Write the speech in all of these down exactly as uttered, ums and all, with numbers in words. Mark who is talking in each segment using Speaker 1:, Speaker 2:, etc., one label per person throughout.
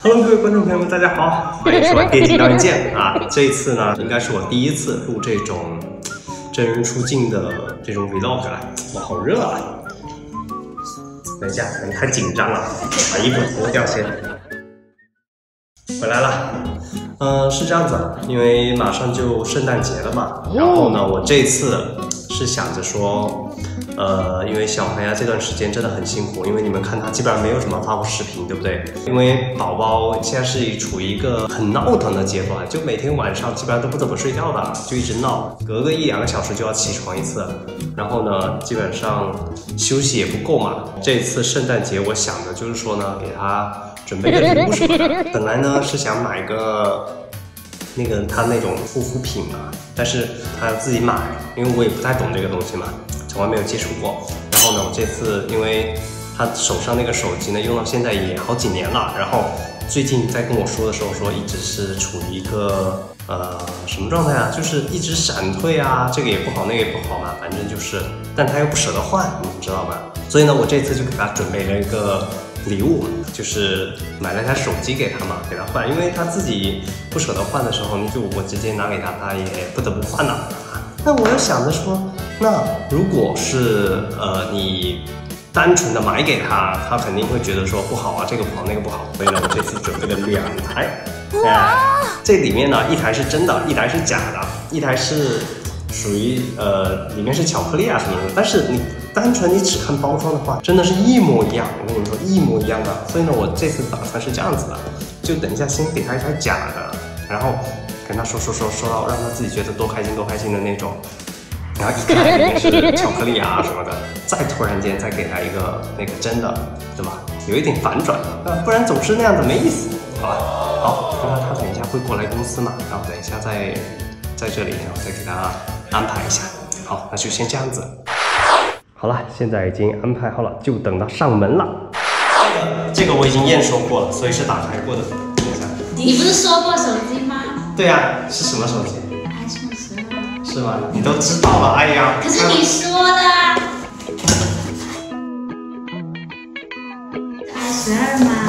Speaker 1: Hello， 各位观众朋友们，大家好，欢迎收看电竞刀一剑啊！这一次呢，应该是我第一次录这种真人出镜的这种 vlog 了。哇，好热啊！等一下，你太紧张了，把衣服脱掉先。回来了，嗯、呃，是这样子，因为马上就圣诞节了嘛，然后呢，我这次是想着说。 呃，因为小孩啊这段时间真的很辛苦，因为你们看他基本上没有什么发过视频，对不对？因为宝宝现在是处于一个很闹腾的阶段，就每天晚上基本上都不怎么睡觉的，就一直闹，隔个一两个小时就要起床一次，然后呢，基本上休息也不够嘛。这次圣诞节我想的就是说呢，给他准备个礼物什么的，本来呢是想买个。 那个他那种护肤品嘛，但是他要自己买，因为我也不太懂这个东西嘛，从来没有接触过。然后呢，我这次因为他手上那个手机呢，用到现在也好几年了，然后最近在跟我说的时候说，一直是处于一个呃什么状态啊，就是一直闪退啊，这个也不好，那个也不好嘛，反正就是，但他又不舍得换，你知道吧？所以呢，我这次就给他准备了一个。 礼物就是买了台手机给他嘛，给他换，因为他自己不舍得换的时候，就我直接拿给他，他也不得不换了。那我又想着说，那如果是呃你单纯的买给他，他肯定会觉得说不好啊，这个不好，那个不好。所以呢，我这次准备了两台，哎，这里面呢一台是真的，一台是假的，一台是属于呃里面是巧克力啊什么的，但是你。 单纯你只看包装的话，真的是一模一样。我跟你们说，一模一样的。所以呢，我这次打算是这样子的，就等一下先给他一台假的，然后跟他说说说说到让他自己觉得多开心多开心的那种，然后一看里面是巧克力啊什么的，再突然间再给他一个那个真的，对吧？有一点反转，啊，不然总是那样子没意思，好吧？好，那他等一下会过来公司嘛，然后等一下再在这里，然后再给他安排一下。好，那就先这样子。 好了，现在已经安排好了，就等他上门了。这个这个我已经验收过了，所以是打开过的。等一下，
Speaker 2: 你不是说过手机吗？对
Speaker 1: 呀、啊，是什么手机
Speaker 2: ？iPhone 十二。
Speaker 1: 是吗？你都知道了，哎呀。
Speaker 2: 可是你说的啊。i 十二吗？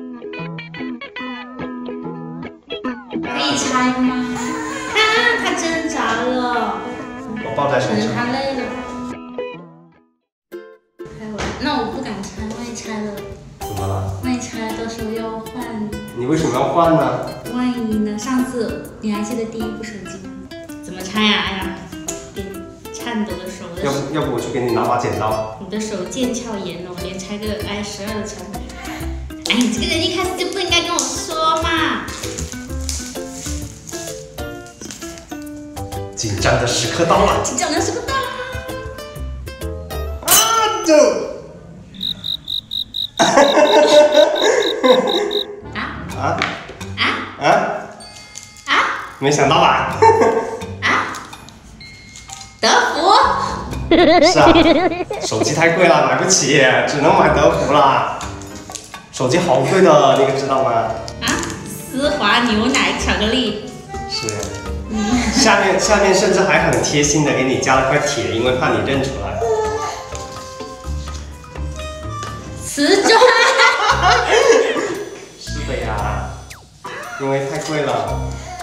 Speaker 2: 可以拆吗？啊，他挣扎了。
Speaker 1: 我抱在身上。
Speaker 2: 可能他累了。 那我不敢拆，万一拆了，
Speaker 1: 怎么了？
Speaker 2: 万一拆了，到时候要换。
Speaker 1: 你为什么要换呢？
Speaker 2: 万一呢？上次你还记得第一部手机吗？怎么拆呀、啊？哎呀，别颤抖的手。
Speaker 1: 要不要不我去给你拿把剪刀？
Speaker 2: 你的手剑鞘炎了，我连拆个 i 十二的产品。哎，你这个人一开始就不应该跟我说嘛。
Speaker 1: 紧张的时刻到了。
Speaker 2: 紧张的时刻到了。
Speaker 1: 啊！就。
Speaker 2: 啊
Speaker 1: 啊
Speaker 2: 啊
Speaker 1: 啊
Speaker 2: 啊！
Speaker 1: 没想到吧？
Speaker 2: 啊！德芙？
Speaker 1: 是啊，手机太贵了，买不起，只能买德芙啦。手机好贵的，你可知道吗？
Speaker 2: 啊！丝滑牛奶巧克力。
Speaker 1: 是呀。嗯、下面下面甚至还很贴心的给你加了块铁，因为怕你认出来。
Speaker 2: 瓷砖，
Speaker 1: 是的呀，因为太贵了。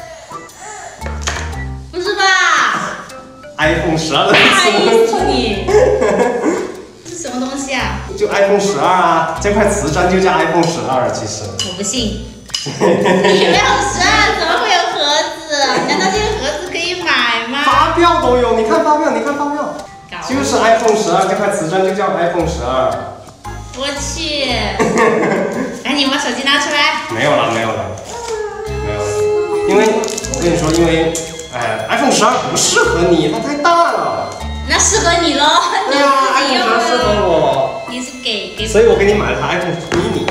Speaker 2: 不是吧
Speaker 1: ？iPhone 十二的
Speaker 2: 大意思你，这什么东西啊？
Speaker 1: 就 iPhone 十二啊，这块瓷砖就叫 iPhone 十二，其实。
Speaker 2: 我不信。你没有十二，怎么会有盒子？难道这个盒子可以买吗？
Speaker 1: 发票都有，你看发票，你看发票，就是 iPhone 十二这块瓷砖就叫 iPhone 十二。
Speaker 2: 我去！赶紧把手机拿出来。
Speaker 1: 没有了，没有了，没有了。因为我跟你说，因为哎 ，iPhone 十二不适合你，它太大了。
Speaker 2: 那适合你喽。
Speaker 1: 对啊 ，iPhone 十二适合我。
Speaker 2: 你是给给。
Speaker 1: 所以我给你买了台 iPhone mini。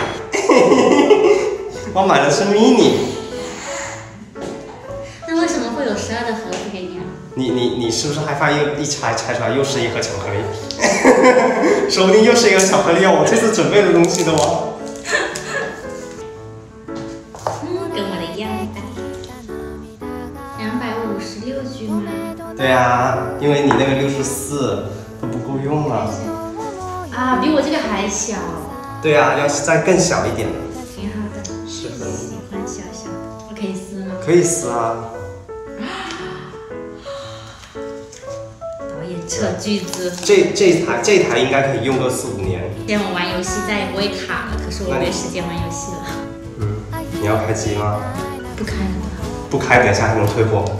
Speaker 1: 我买的是 mini。
Speaker 2: 那为什么会有十二的盒子给你啊？
Speaker 1: 你你你是不是害怕又一拆拆出来又是一盒巧克力？说不定又是一个巧克力哦！我这次准备的东西的哦。
Speaker 2: 嗯，跟我的一样大。两百五十六 G 吗？
Speaker 1: 对啊，因为你那个六十四都不够用了。
Speaker 2: 啊，比我这个还小。
Speaker 1: 对啊，要是再更小一点的。
Speaker 2: 挺好的。
Speaker 1: 适合
Speaker 2: 喜欢小小的，我可以撕吗？
Speaker 1: 可以撕啊。
Speaker 2: 导演测句子。
Speaker 1: 这这一台这一台应该可以用个四五年。
Speaker 2: 现在我玩游戏再也不会卡了，可是我没时间玩游戏了。
Speaker 1: 嗯，你要开机吗？
Speaker 2: 不开了。
Speaker 1: 不开，等一下还能退货。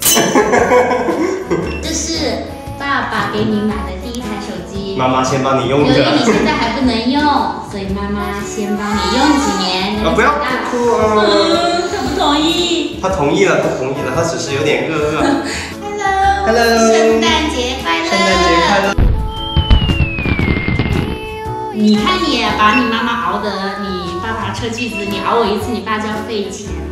Speaker 2: 这是爸爸给你买的第一台手机。
Speaker 1: 妈妈先帮你用着。
Speaker 2: 由于你现在还不能用，所以妈妈先帮你用几年。
Speaker 1: 啊，不要哭啊！
Speaker 2: 嗯，他不同意。
Speaker 1: 他同意了，他同意了，他只是有点饿饿。
Speaker 2: Hello， 圣诞节快乐！
Speaker 1: 圣诞节快乐！
Speaker 2: 你看你也把你妈妈熬的，你爸爸测句子，你熬我一次，你爸就要费钱。